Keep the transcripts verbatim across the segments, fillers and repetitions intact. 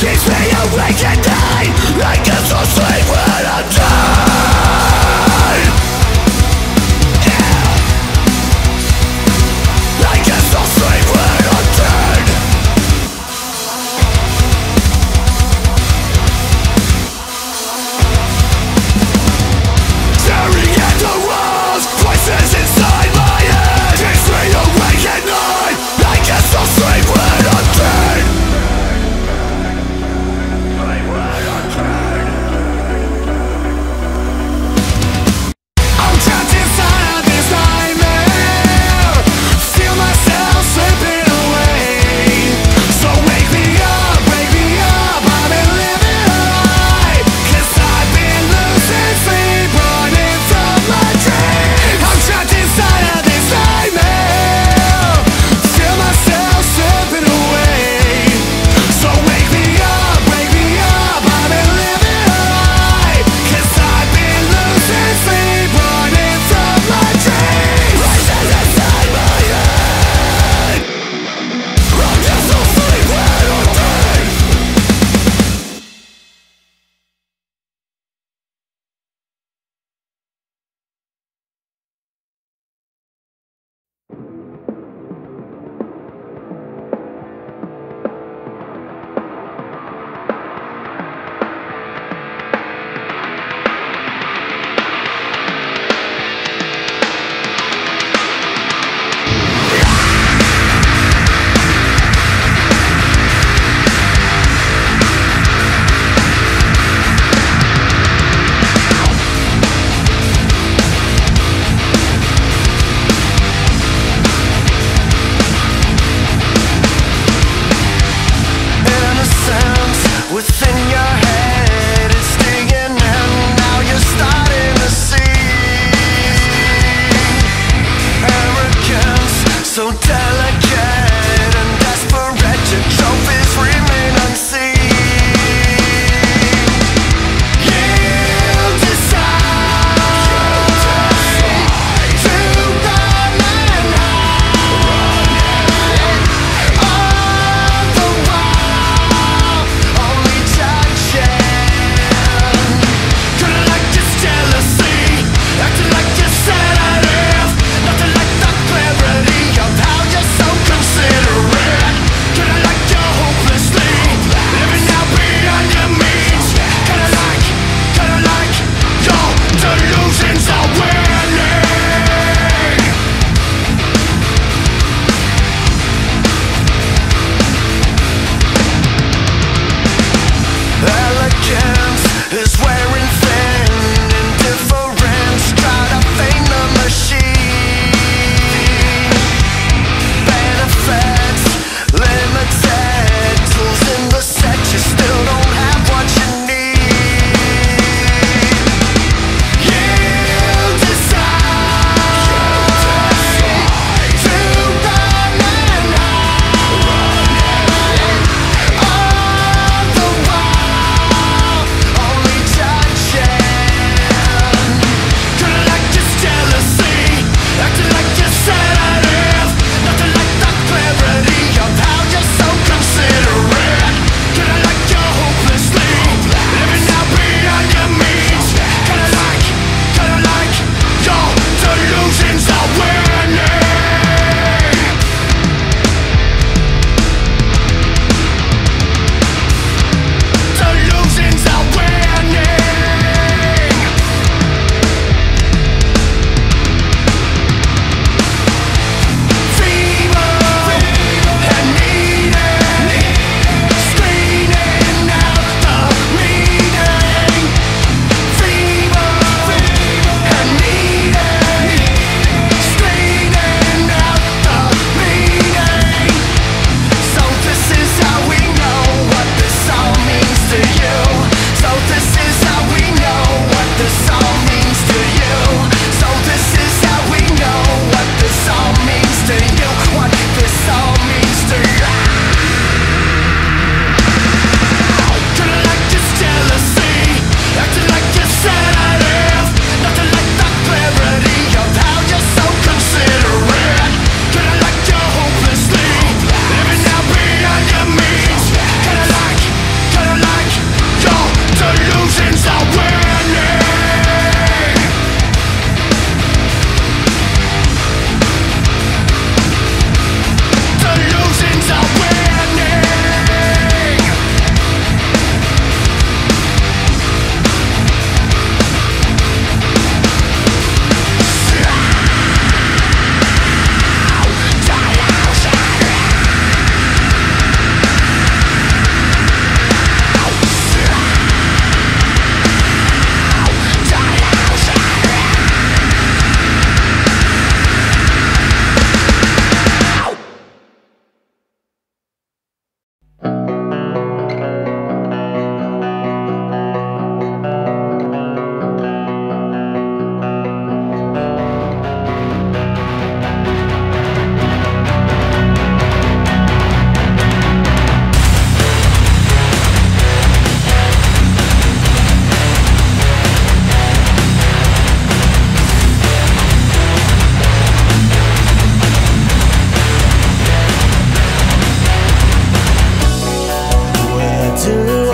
Keeps me awake at night. I guess I'll sleep when I'm dead. Yeah. I guess I'll sleep when I'm dead. Staring at the walls, voices inside my head. Keeps me awake at night. I guess I'll sleep when I'm dead.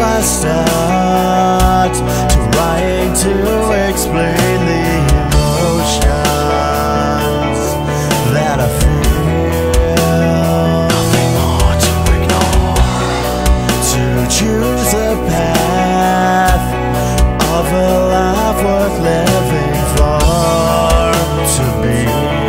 I start trying to explain the emotions that I feel. Nothing more to ignore. To choose a path of a life worth living for. To be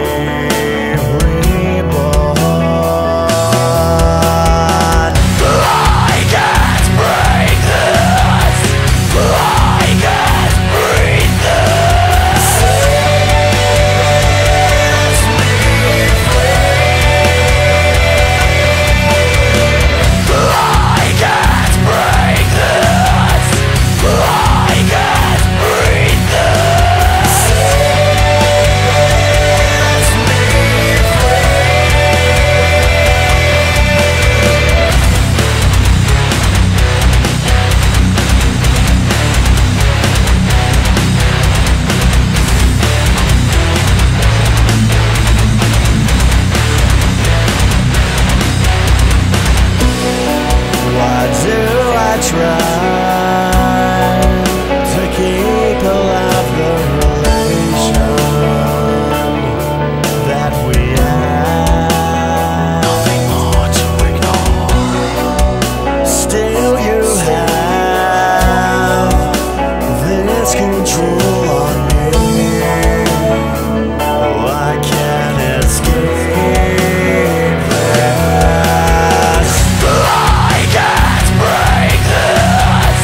try to keep alive the relation that we have. Nothing more to ignore. Still you have this control on me. Oh, I can't escape. I can't break this.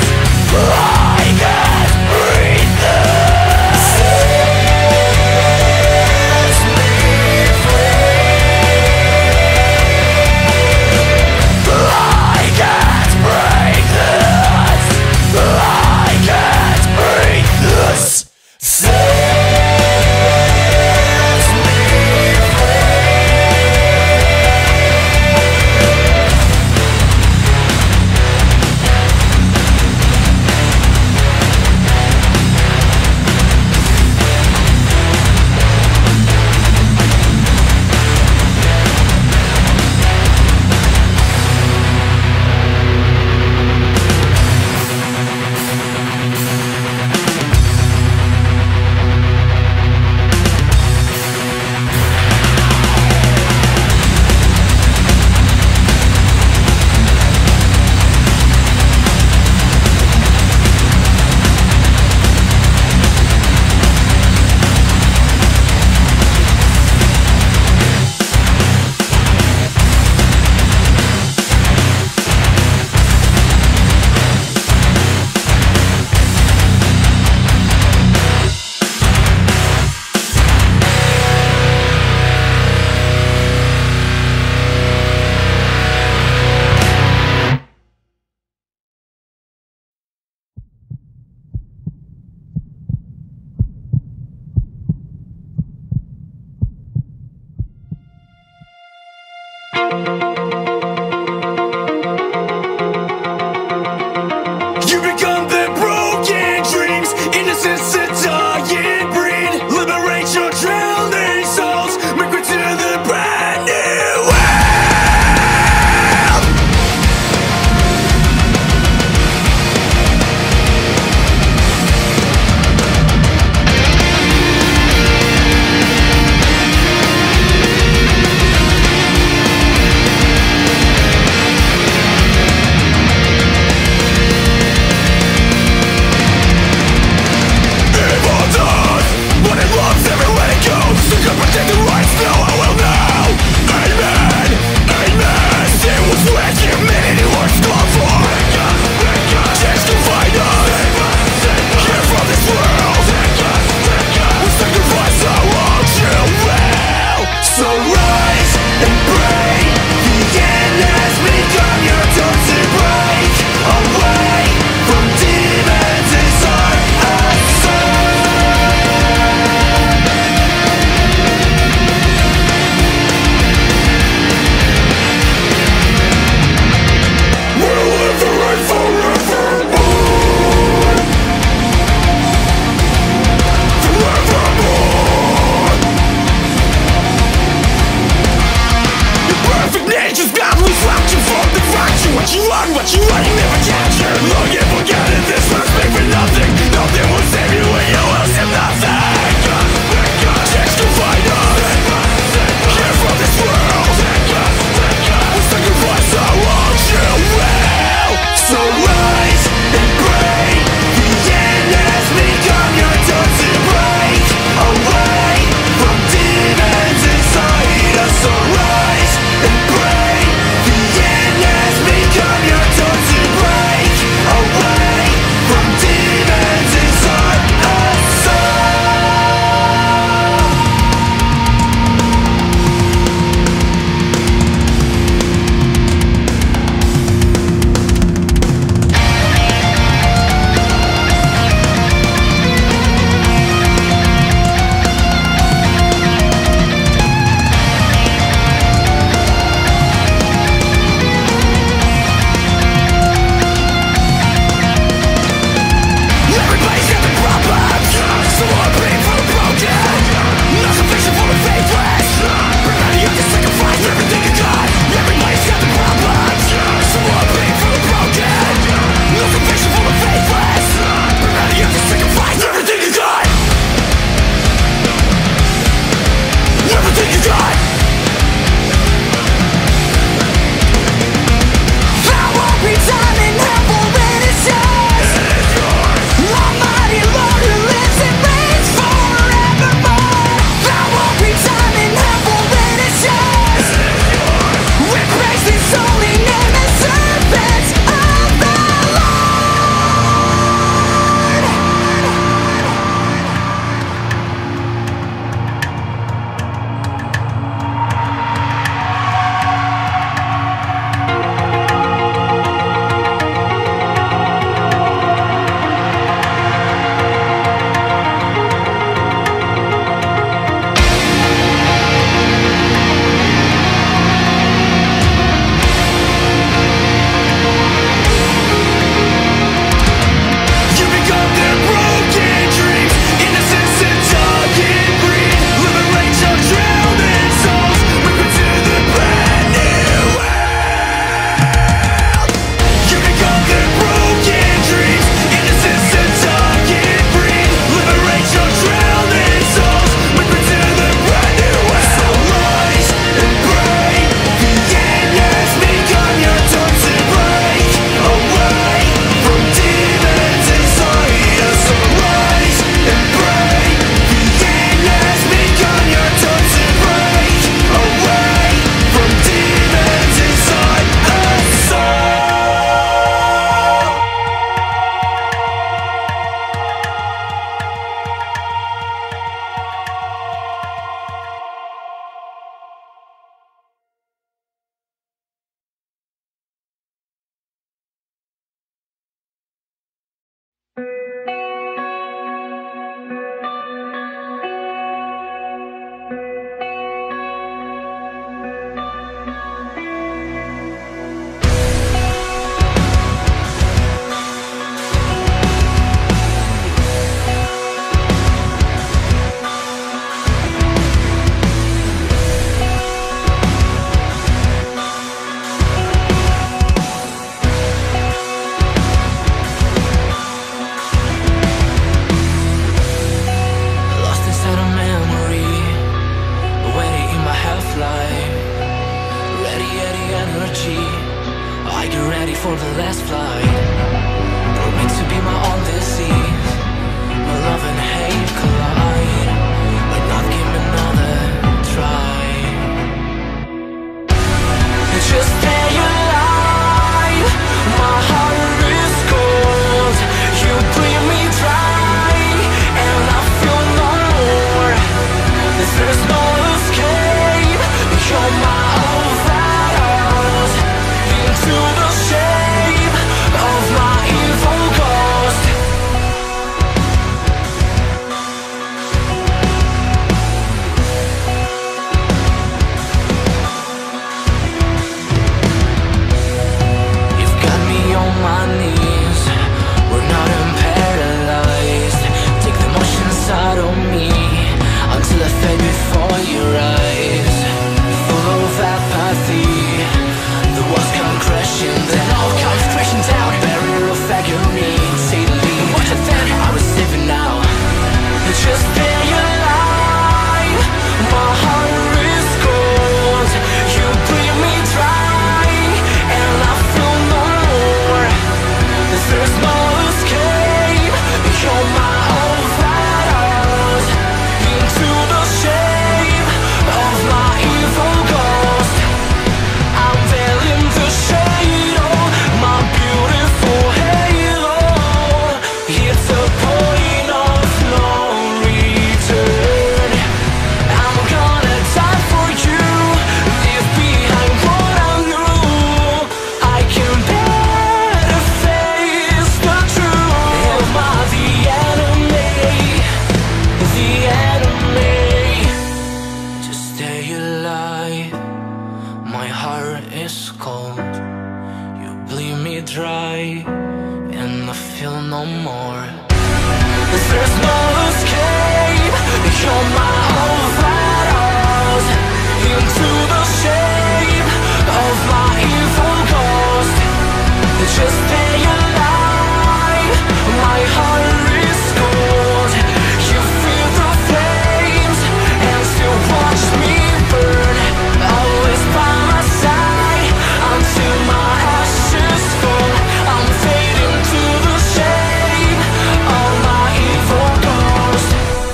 feel no more. There's no escape, you're my own vitals. Into the shape of my evil ghost. Just stay alive, my heart is cold. You feel the flames and still watch me burn. Always by my side until my ashes fall. I'm fading to the shape of my evil ghost.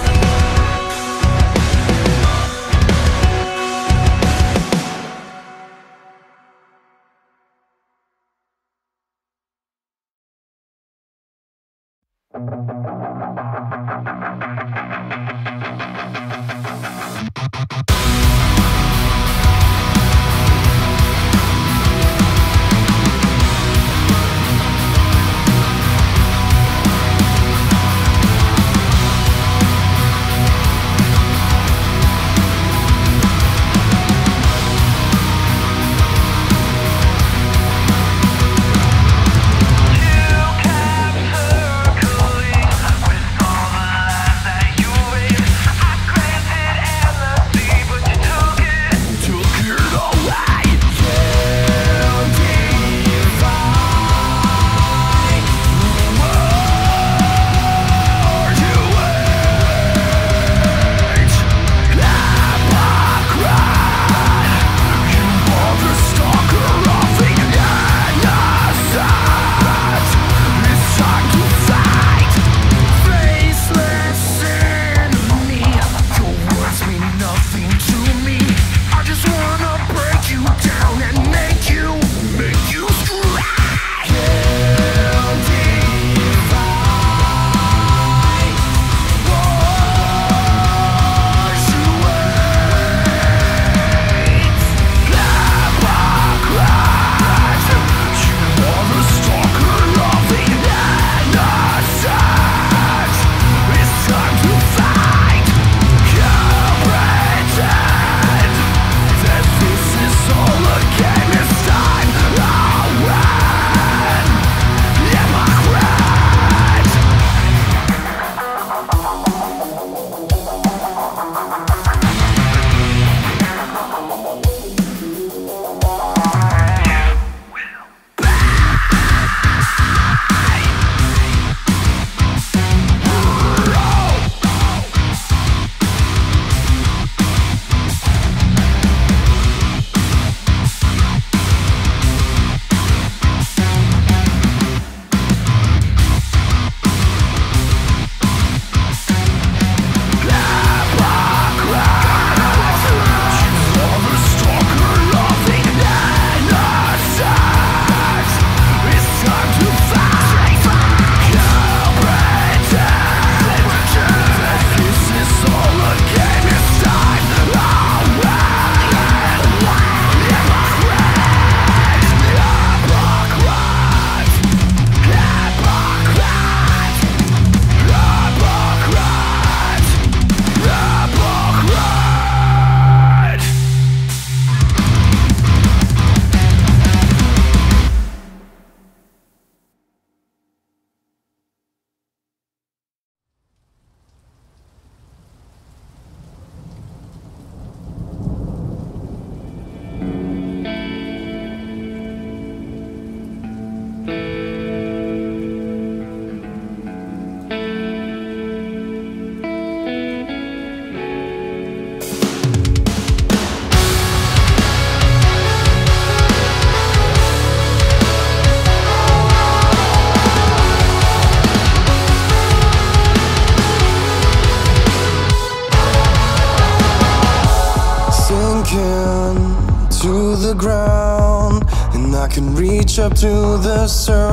can reach up to the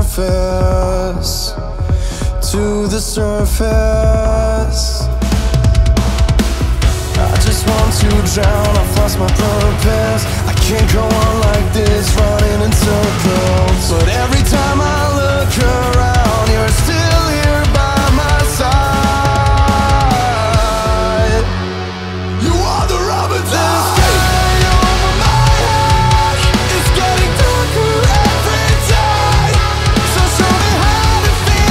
surface, to the surface. I just want to drown, I've lost my purpose. I can't go on like this, running in circles. But every time I look around, you're still here by my side. You are the rubber dance. Feel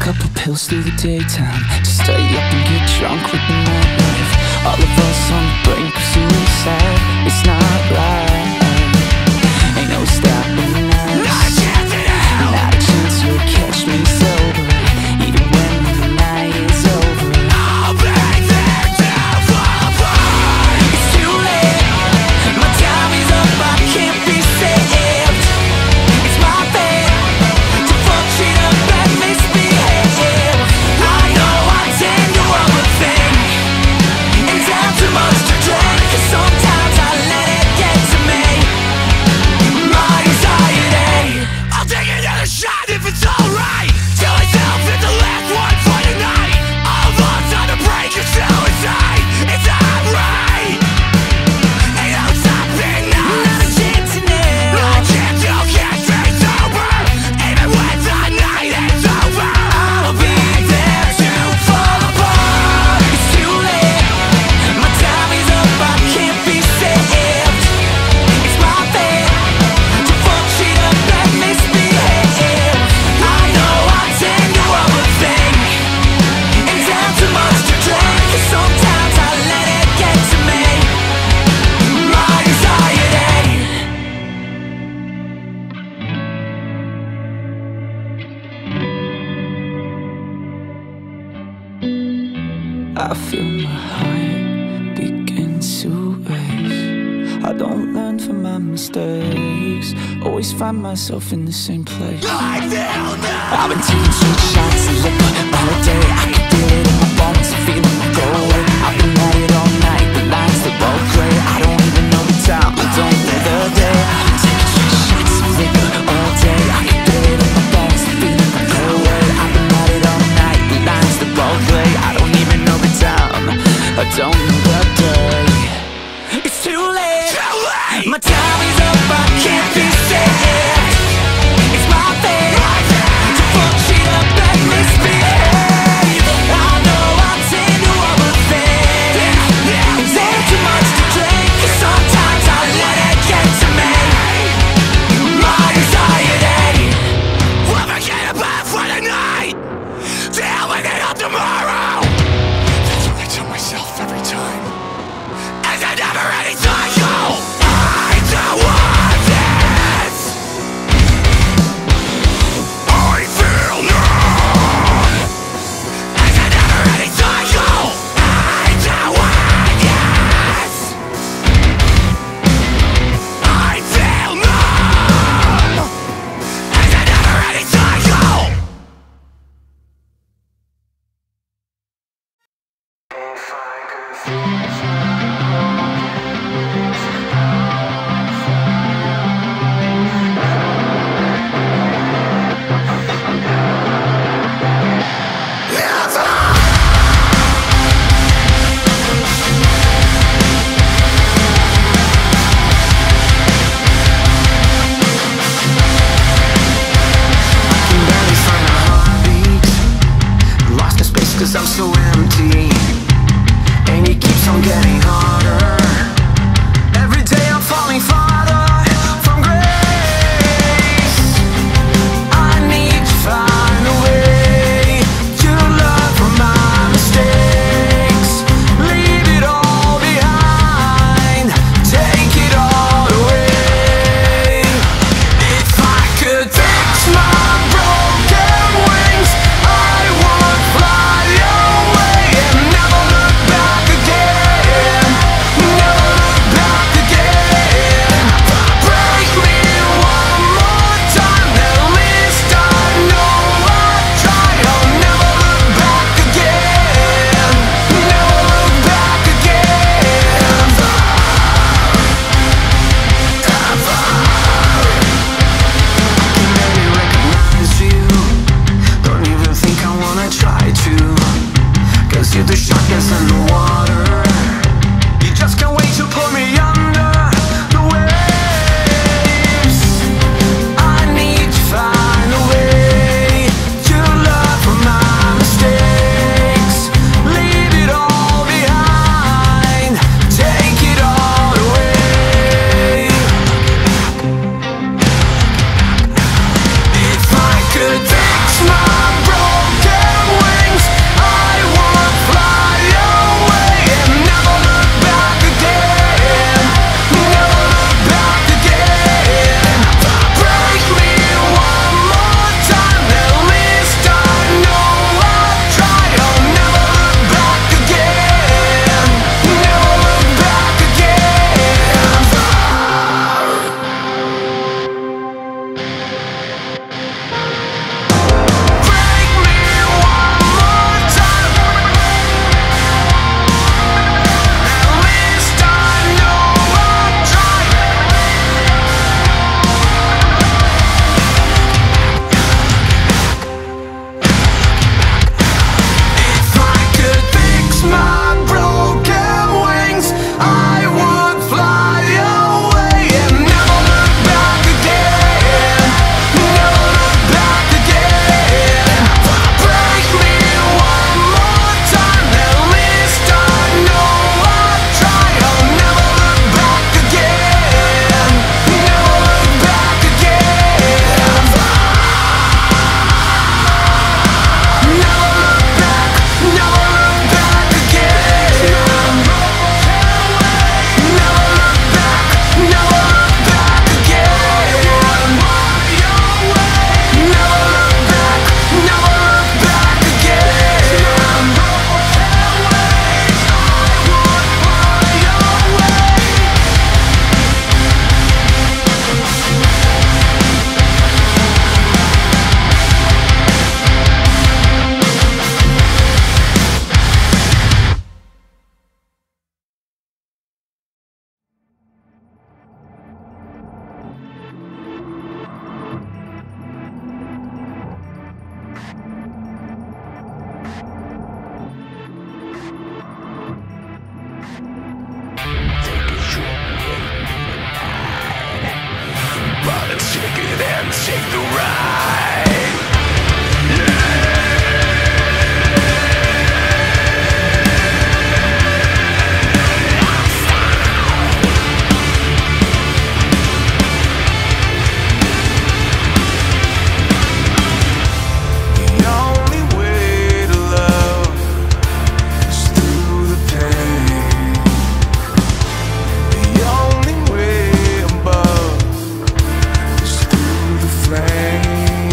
couple pills through the daytime, to stay up and get drunk with the nightlife. All of us on the brink of suicide. It's not right. Ain't no stopping us. Not a chance in hell. Not a chance you'll catch me sober, even when the night is over. I'll be there to fall apart. It's too late. My time is up. I can't be saved. It's my fate to fuck shit up and misbehave. I know I tend to overthink and down too much to drink, 'cause sometimes I let it get to me. My anxiety. I'll take another shot if it's alright. Tell myself it's the last one for the night. All of us on the brink of suicide. It's not right. Ain't no stopping us. Not a chance in hell. Not a chance you'll catch me sober, even when the night is over. I'll be there to fall apart. It's too late. My time is up. I can't be saved. It's my fate to fuck shit up and misbehave. I know I tend to overthink and down too much to drink, 'cause sometimes I let it get to me. My anxiety. I feel my heart begin to race. I don't learn from my mistakes. Always find myself in the same place. I feel now. I've been taking sweet shots of liquor all day. I can feel it in my bones, the feeling will go away. I've been at it all night, the lines they're both gray. I don't even know the time, I don't know the day. I've been taking sweet shots of liquor all day. I can feel it in my bones, the feeling will go away. I've been at it all night, the lines they're both gray. I don't even know the time, I don't know the day. It's too late. Too late. My time is up. I can't be saved. It's my fate to fuck shit up and misbehave. I know I tend to overthink and take too much to drink, 'cause sometimes I let it get to me. My anxiety. We'll forget about for the night. Deal with it all tomorrow. That's what I tell myself every time. It's a never-ending cycle. I don't want this. I feel numb. It's a never-ending cycle. I don't want this. I feel numb. It's a never-ending cycle. If I could feel I'm so empty, and it keeps on getting harder. Every day I'm falling farther from grace. I need to find a way to learn from my mistakes. Leave it all behind, take it all away. If I could fix my broken wings, I would fly away and never look back again. take it and take the ride. Flame.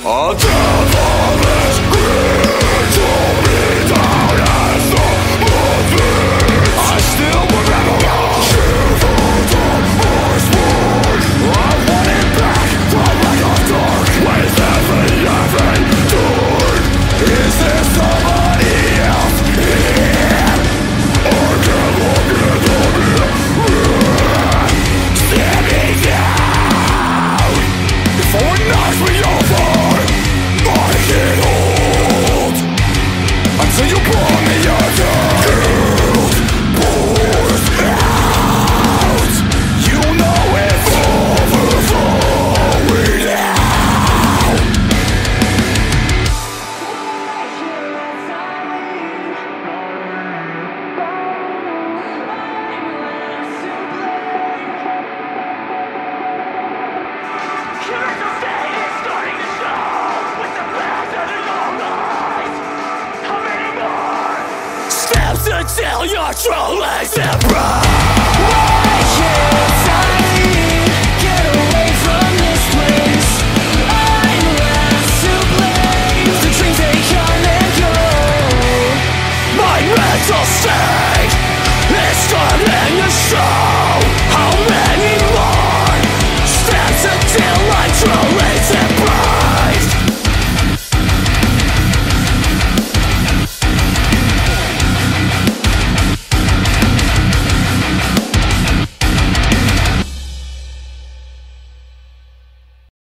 A devilish grin told me down as the movie. I still remember all shivering voice word. I want it back, the light of dark with every, every door. Is there somebody else here? Or can I get on it? Stand me down before it knocks me over. I can hold until you pull me under. Guilt pours out. You know it's overflowing now. Steps until you're truly surprised.